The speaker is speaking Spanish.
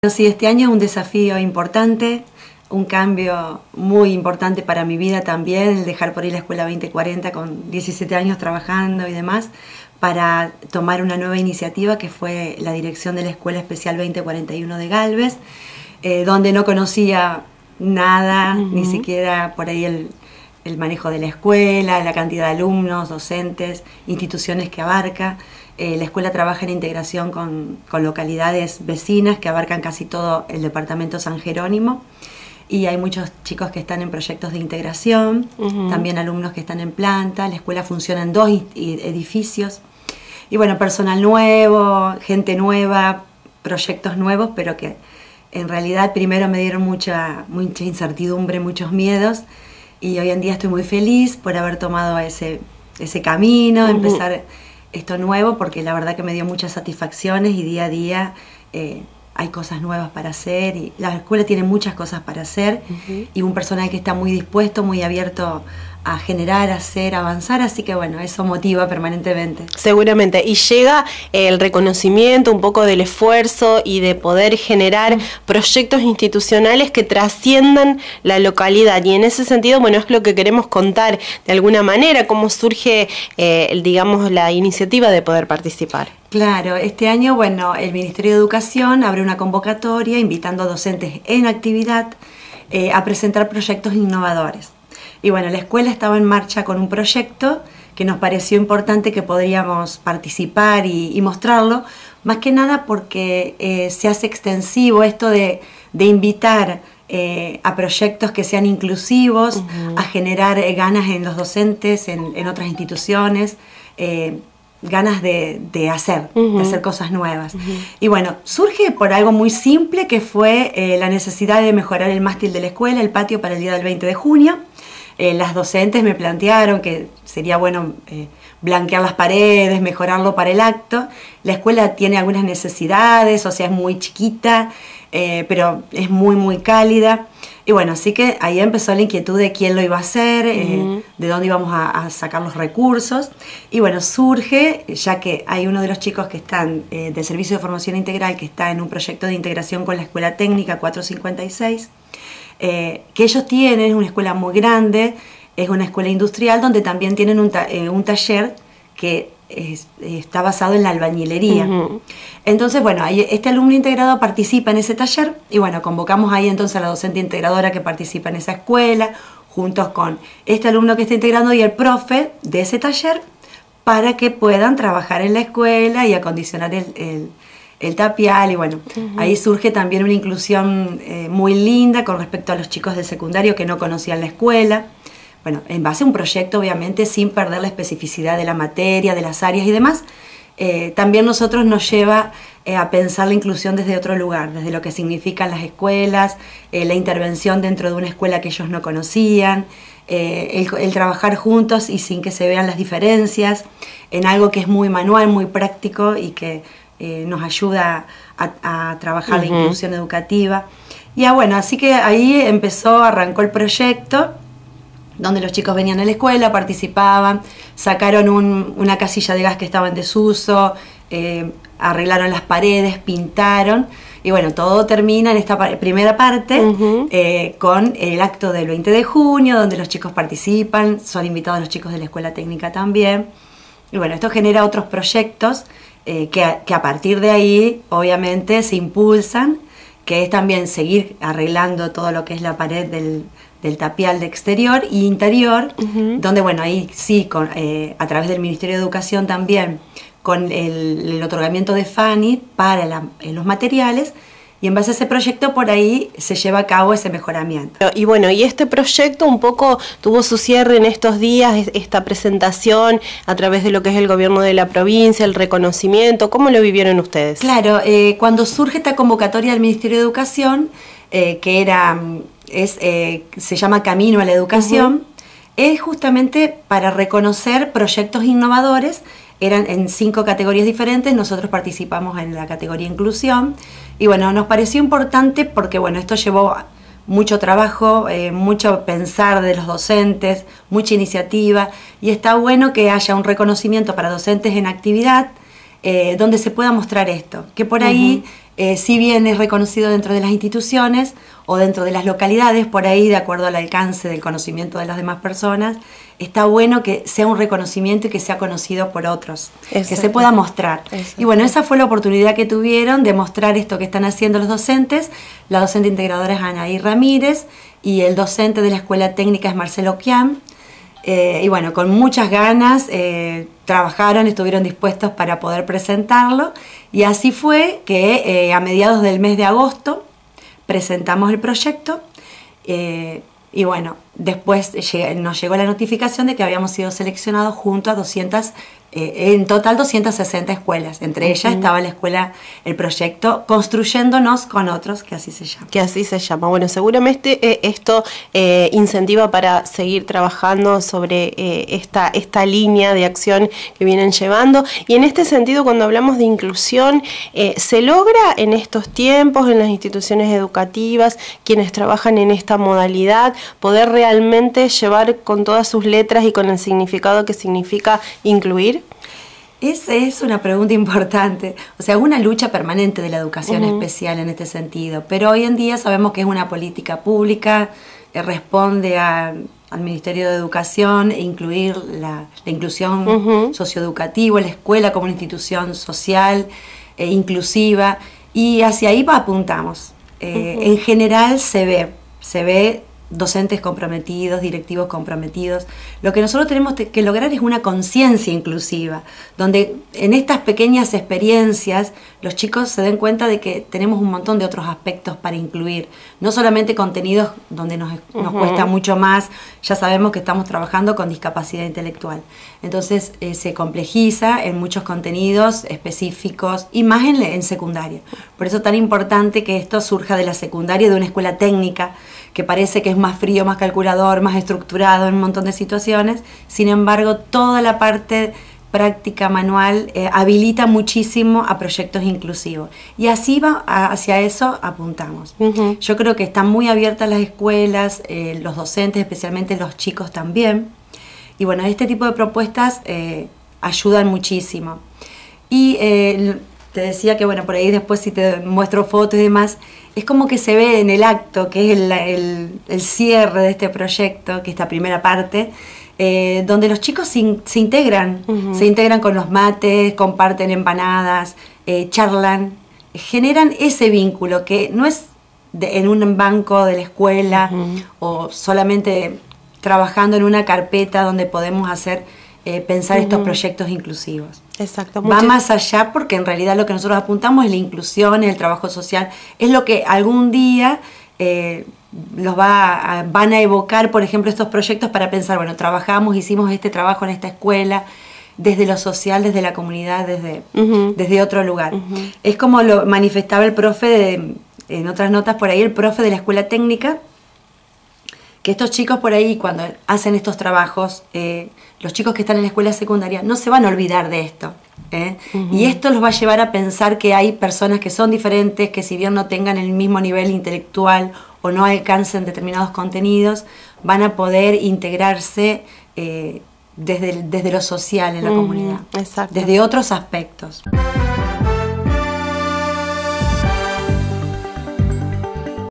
Sí, este año es un desafío importante, un cambio muy importante para mi vida también, el dejar por ahí la Escuela 2040 con 17 años trabajando y demás, para tomar una nueva iniciativa que fue la dirección de la Escuela Especial 2041 de Galvez, donde no conocía nada, ni siquiera por ahí el manejo de la escuela, la cantidad de alumnos, docentes, instituciones que abarca. La escuela trabaja en integración con localidades vecinas que abarcan casi todo el departamento San Jerónimo, y hay muchos chicos que están en proyectos de integración, también alumnos que están en planta. La escuela funciona en 2 edificios, y bueno, personal nuevo, gente nueva, proyectos nuevos, pero que en realidad primero me dieron mucha incertidumbre, muchos miedos, y hoy en día estoy muy feliz por haber tomado ese camino, empezar esto nuevo, porque la verdad que me dio muchas satisfacciones, y día a día hay cosas nuevas para hacer, y la escuela tiene muchas cosas para hacer, y un personal que está muy dispuesto, muy abierto a generar, a hacer, a avanzar, así que bueno, eso motiva permanentemente. Seguramente, y llega el reconocimiento un poco del esfuerzo y de poder generar proyectos institucionales que trasciendan la localidad, y en ese sentido, bueno, es lo que queremos contar de alguna manera, cómo surge, digamos, la iniciativa de poder participar. Claro, este año, bueno, el Ministerio de Educación abre una convocatoria invitando a docentes en actividad a presentar proyectos innovadores. Y bueno, la escuela estaba en marcha con un proyecto que nos pareció importante que podríamos participar y mostrarlo, más que nada porque se hace extensivo esto de invitar a proyectos que sean inclusivos, a generar ganas en los docentes, en otras instituciones, ganas de hacer cosas nuevas. Y bueno, surge por algo muy simple, que fue la necesidad de mejorar el mástil de la escuela, el patio, para el día del 20 de junio. Las docentes me plantearon que sería bueno blanquear las paredes, mejorarlo para el acto. La escuela tiene algunas necesidades, o sea, es muy chiquita, pero es muy cálida. Y bueno, así que ahí empezó la inquietud de quién lo iba a hacer, de dónde íbamos a sacar los recursos. Y bueno, surge, ya que hay uno de los chicos que están del Servicio de Formación Integral, que está en un proyecto de integración con la Escuela Técnica 456, que ellos tienen una escuela muy grande, es una escuela industrial donde también tienen un taller que está basado en la albañilería. Entonces, bueno, ahí este alumno integrado participa en ese taller, y bueno, convocamos ahí entonces a la docente integradora que participa en esa escuela, juntos con este alumno que está integrando y el profe de ese taller, para que puedan trabajar en la escuela y acondicionar el tapial. Y bueno, ahí surge también una inclusión muy linda con respecto a los chicos del secundario que no conocían la escuela. Bueno, en base a un proyecto, obviamente, sin perder la especificidad de la materia, de las áreas y demás. También nosotros nos lleva a pensar la inclusión desde otro lugar, desde lo que significan las escuelas, la intervención dentro de una escuela que ellos no conocían, el trabajar juntos y sin que se vean las diferencias, en algo que es muy manual, muy práctico, y que nos ayuda a trabajar la inclusión educativa. Y bueno, así que ahí arrancó el proyecto, donde los chicos venían a la escuela, participaban, sacaron una casilla de gas que estaba en desuso, arreglaron las paredes, pintaron, y bueno, todo termina en esta primera parte con el acto del 20 de junio, donde los chicos participan, son invitados los chicos de la Escuela Técnica también. Y bueno, esto genera otros proyectos que a partir de ahí, obviamente, se impulsan, que es también seguir arreglando todo lo que es la pared del tapial de exterior y interior, donde bueno, ahí sí, a través del Ministerio de Educación también, con el otorgamiento de FANI para los materiales, y en base a ese proyecto por ahí se lleva a cabo ese mejoramiento. Y bueno, y este proyecto un poco tuvo su cierre en estos días, esta presentación a través de lo que es el gobierno de la provincia, el reconocimiento. ¿Cómo lo vivieron ustedes? Claro, cuando surge esta convocatoria del Ministerio de Educación, se llama Camino a la Educación, es justamente para reconocer proyectos innovadores. Eran en 5 categorías diferentes, nosotros participamos en la categoría Inclusión, y bueno, nos pareció importante porque bueno, esto llevó mucho trabajo, mucho pensar de los docentes, mucha iniciativa, y está bueno que haya un reconocimiento para docentes en actividad, donde se pueda mostrar esto, que por ahí si bien es reconocido dentro de las instituciones o dentro de las localidades, por ahí, de acuerdo al alcance del conocimiento de las demás personas, está bueno que sea un reconocimiento y que sea conocido por otros, Exacto. que se pueda mostrar. Exacto. Y bueno, esa fue la oportunidad que tuvieron de mostrar esto que están haciendo los docentes. La docente integradora es Anaí Ramírez y el docente de la Escuela Técnica es Marcelo Quiam. Y bueno, con muchas ganas trabajaron, estuvieron dispuestos para poder presentarlo, y así fue que a mediados del mes de agosto presentamos el proyecto, y bueno, después nos llegó la notificación de que habíamos sido seleccionados junto a 200, en total 260 escuelas. Entre ellas estaba la escuela, el proyecto Construyéndonos con Otros, que así se llama. Que así se llama. Bueno, seguramente esto incentiva para seguir trabajando sobre esta línea de acción que vienen llevando. Y en este sentido, cuando hablamos de inclusión, ¿se logra en estos tiempos, en las instituciones educativas, quienes trabajan en esta modalidad, poder realmente llevar con todas sus letras y con el significado que significa incluir? Esa es una pregunta importante. O sea, es una lucha permanente de la educación especial en este sentido, pero hoy en día sabemos que es una política pública, responde al Ministerio de Educación, incluir la inclusión socioeducativa, la escuela como una institución social, inclusiva, y hacia ahí apuntamos. En general se ve docentes comprometidos, directivos comprometidos. Lo que nosotros tenemos que lograr es una conciencia inclusiva, donde en estas pequeñas experiencias los chicos se den cuenta de que tenemos un montón de otros aspectos para incluir, no solamente contenidos donde nos cuesta mucho más. Ya sabemos que estamos trabajando con discapacidad intelectual, entonces se complejiza en muchos contenidos específicos y más en secundaria. Por eso es tan importante que esto surja de la secundaria, de una escuela técnica, que parece que es más frío, más calculador, más estructurado en un montón de situaciones. Sin embargo, toda la parte práctica, manual, habilita muchísimo a proyectos inclusivos. Y así hacia eso apuntamos. Yo creo que están muy abiertas las escuelas, los docentes, especialmente los chicos también. Y bueno, este tipo de propuestas ayudan muchísimo. Y te decía que, bueno, por ahí después si te muestro fotos y demás, es como que se ve en el acto, que es el cierre de este proyecto, que es esta primera parte, donde los chicos se integran, se integran con los mates, comparten empanadas, charlan, generan ese vínculo que no es en un banco de la escuela o solamente trabajando en una carpeta donde podemos hacer pensar estos proyectos inclusivos. Exacto. Va más allá, porque en realidad lo que nosotros apuntamos es la inclusión, el trabajo social, es lo que algún día van a evocar, por ejemplo, estos proyectos para pensar, bueno, hicimos este trabajo en esta escuela, desde lo social, desde la comunidad, desde otro lugar. Es como lo manifestaba el profe, en otras notas por ahí, el profe de la escuela técnica, que estos chicos por ahí, cuando hacen estos trabajos, los chicos que están en la escuela secundaria no se van a olvidar de esto. Y esto los va a llevar a pensar que hay personas que son diferentes, que si bien no tengan el mismo nivel intelectual o no alcancen determinados contenidos, van a poder integrarse desde lo social en la comunidad, Exacto. desde otros aspectos.